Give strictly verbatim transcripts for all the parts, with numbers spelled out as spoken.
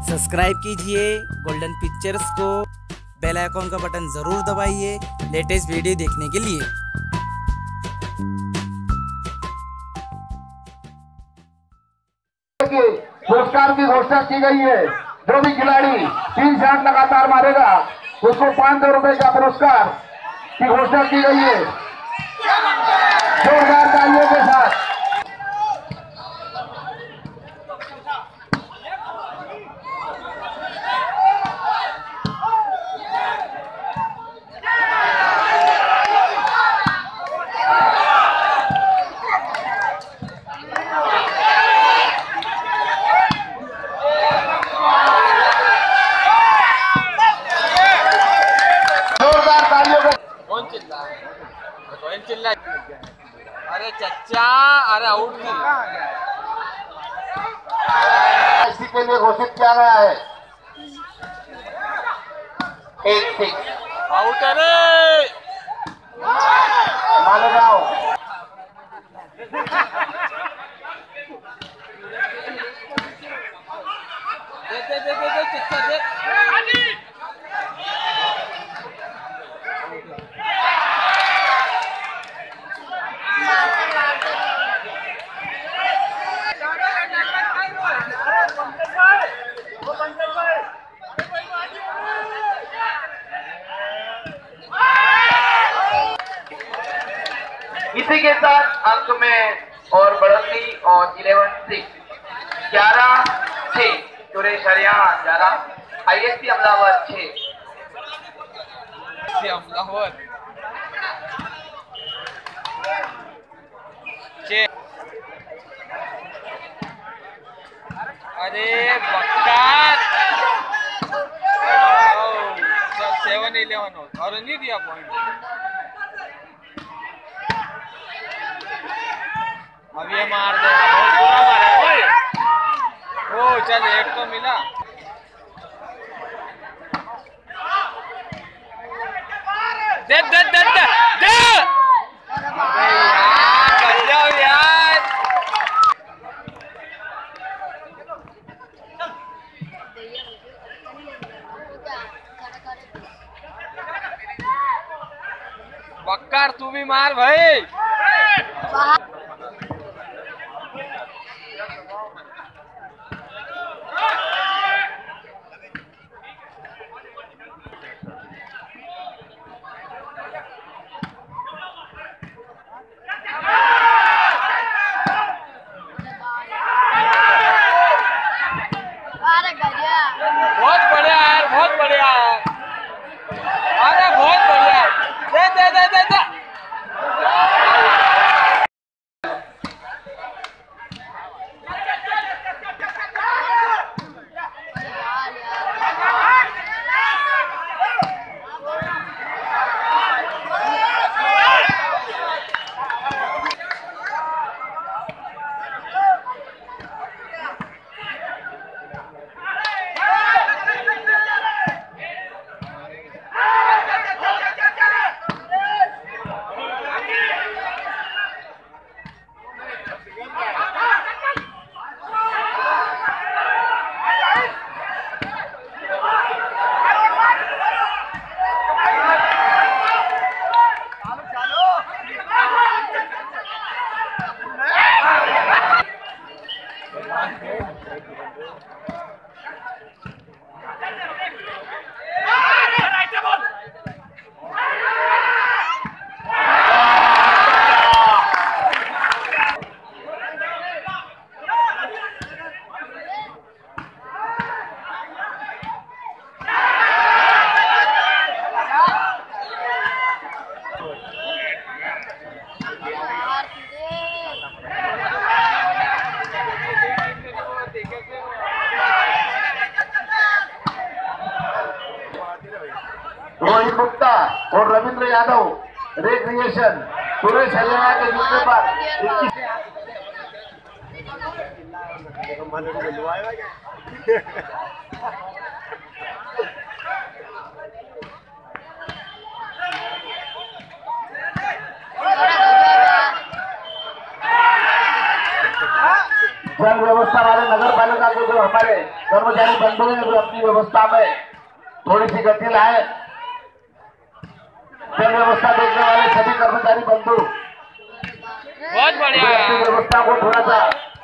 Subscribe कीजिए golden pictures को, bell icon का बटन ज़रूर दबाइए लेटेस्ट वीडियो देखने के लिए। पुरस्कार की घोषणा की गई है। जो भी खिलाड़ी तीन शॉट लगातार मारेगा उसको पांच सौ रुपए का पुरस्कार की घोषणा की गई है। जोरदार तालियों के साथ चिल्ला। अरे चच्चा, अरे आउट की इसी के लिए घोषित किया गया है। एक सिक्स आउट। अरे मालेगांव दे दे दे दे चच्चा दे। इसी के साथ अंक में और बढ़ोतरी और इलेवन सिक्स ग्यारह छह सुरेश हरियाणा ग्यारह आईएससी अमलावर छह अमलावर अरे बक्कार सेवन इलेवन हो और नहीं दिया पॉइंट। अब ये मार देगा, बहुत बुरा मारा। ओ चल एक तो मिला। दे दे दे दे दे यार, जाओ यार। बक्कार तू भी मार भाई। बहुत बढ़िया यार, बहुत बढ़िया यार। अरे बहुत बढ़िया। दे दे दे दे दे। रोहित गुप्ता और रविंद्र यादव रिक्रिएशन सुरेश हरियाणा के जूते पर जल व्यवस्था वाले नगर पालिका के जो हमारे कर्मचारी बंधु हैं, जो अपनी व्यवस्था में थोड़ी सी गति लाए। जल व्यवस्था देखने वाले सभी कर्मचारी बंधु बहुत बढ़िया अपनी यार। व्यवस्था को थोड़ा सा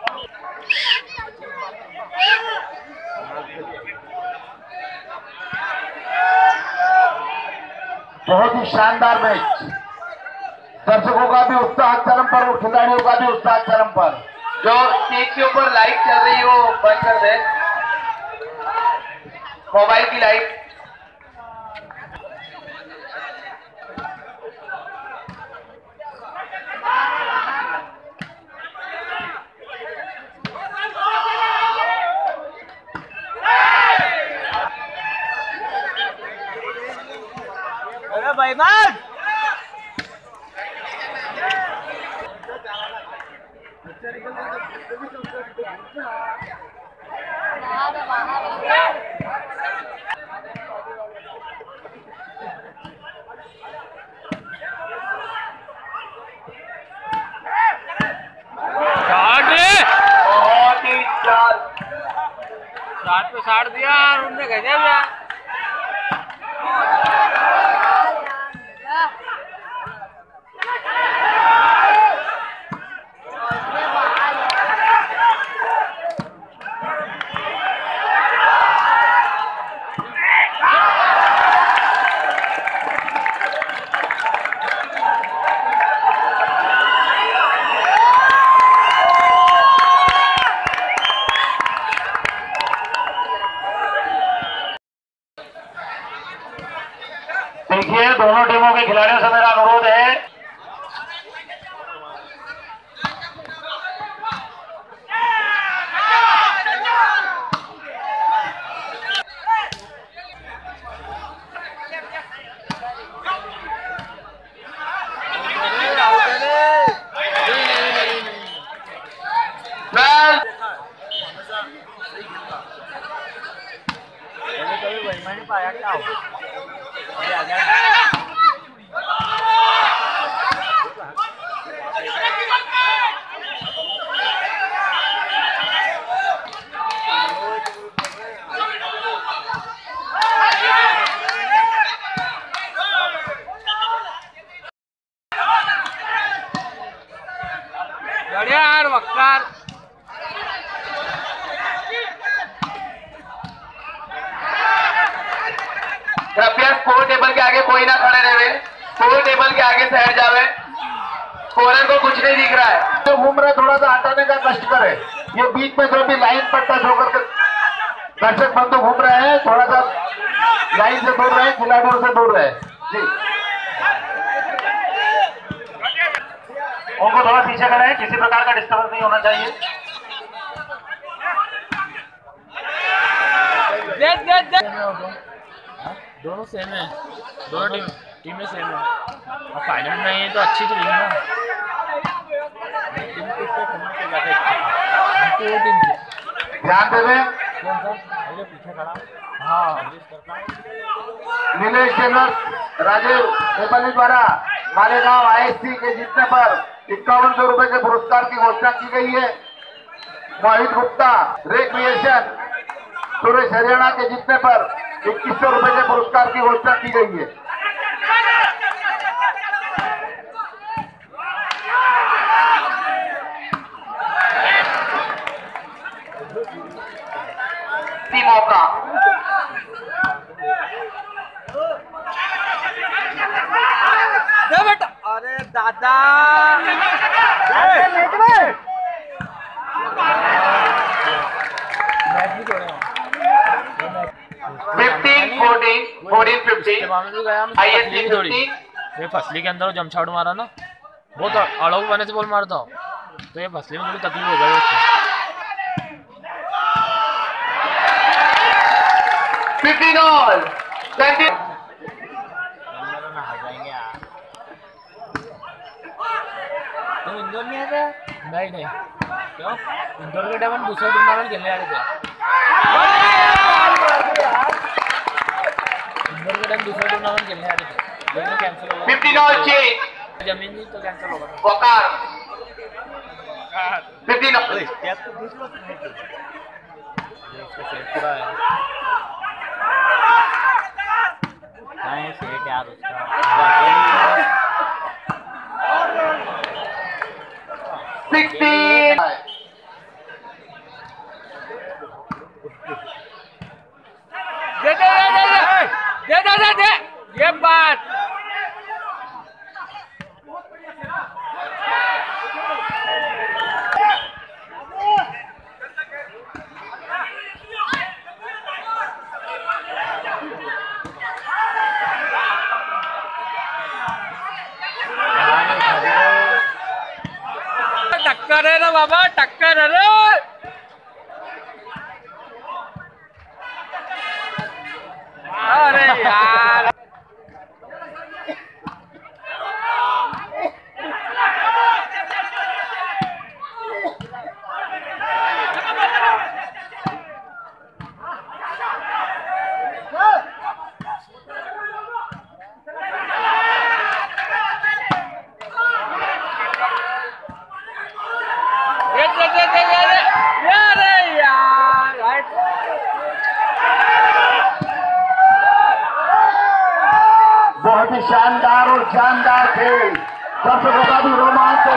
बहुत ही शानदार मैच, दर्शकों का भी उत्साह चरम पर और खिलाड़ियों का भी उत्साह चरम पर। जो स्टेज के ऊपर लाइट चल रही है वो बंद कर दे, मोबाइल की लाइट। अरे भाई मान बहुत ही चाल, साठ पे साठ दिया और उनने गजब यार। देखिए, दोनों टीमों के खिलाड़ियों से मेरा अनुरोध है वेल मैंने पाया क्या हो बढ़िया यार वक्कार। कृपया स्कोर टेबल के आगे कोई ना खड़े रहे, स्कोर टेबल के आगे से हट जावे, स्कोरर को कुछ नहीं दिख रहा है। जो घूम रहे थोड़ा सा हटाने का कष्ट करे। ये बीच में जो भी लाइन पर टच होकर के दर्शक बंधु घूम रहे हैं, थोड़ा सा लाइन से दूर रहे, खिलाड़ियों से दूर रहे जी। उनको थोड़ा पीछे करें, किसी प्रकार का डिस्टर्बेंस नहीं होना चाहिए। देख देख देख दोनों सेम है, दोनों टीम टीमें सेम है और फाइनल में ये तो अच्छी तो ना टीम किससे खेलने के ज्यादा अच्छी वो टीम थी। ध्यान देवे, कौन सा मेरे पीछे खड़ा हाँ नीलेश टेलर राजीव नेपाली द्वारा मालेगांव आईएससी के जीतने पर इक्यावन सौ रुपए के पुरस्कार की घोषणा की गई है। मोहित गुप्ता रिक्रिएशन सुरेश हरियाणा के जीतने पर इक्कीस सौ रुपए के पुरस्कार की घोषणा की गई है। मौका दे बेटा। अरे दादा fifteen fourteen fourteen fifteen ISC fifteen. ये फसली के अंदर जमछाड़ मारा ना, बहुत अड़ोग बने से बॉल मारता हूँ तो ये फसली में थोड़ी तकलीफ हो गई उससे। Fifteen all twenty. तुम इंदौर नहीं आते? नहीं नहीं क्यों? इंदौर के टाइम हम दूसरा टूर्नामेंट खेलने आ रहे थे। इंदौर के टाइम दूसरा टूर्नामेंट खेलने आ रहे थे लेकिन कैंसिल हो गया। फिफ्टीन ऑल चेंज जमीन नहीं तो कैंसिल होगा। वकार फिफ्टीन यार उसका सिक्सटीन दे दे दे दे दे दे ये बात टक्कर है ना बाबा, टक्कर है रे। अरे यार बहुत ही शानदार और जानदार खेल, दर्शकों का भी रोमांच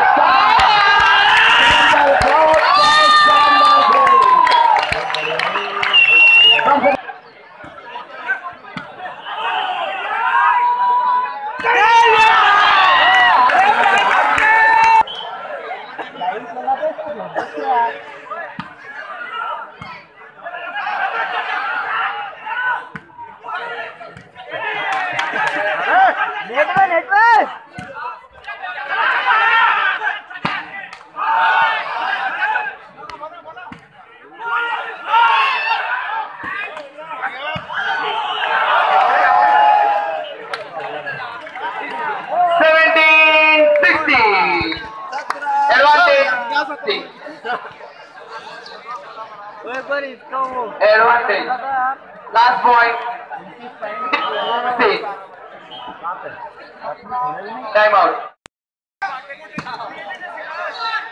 advantage last point time out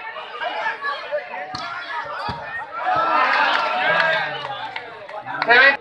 seventy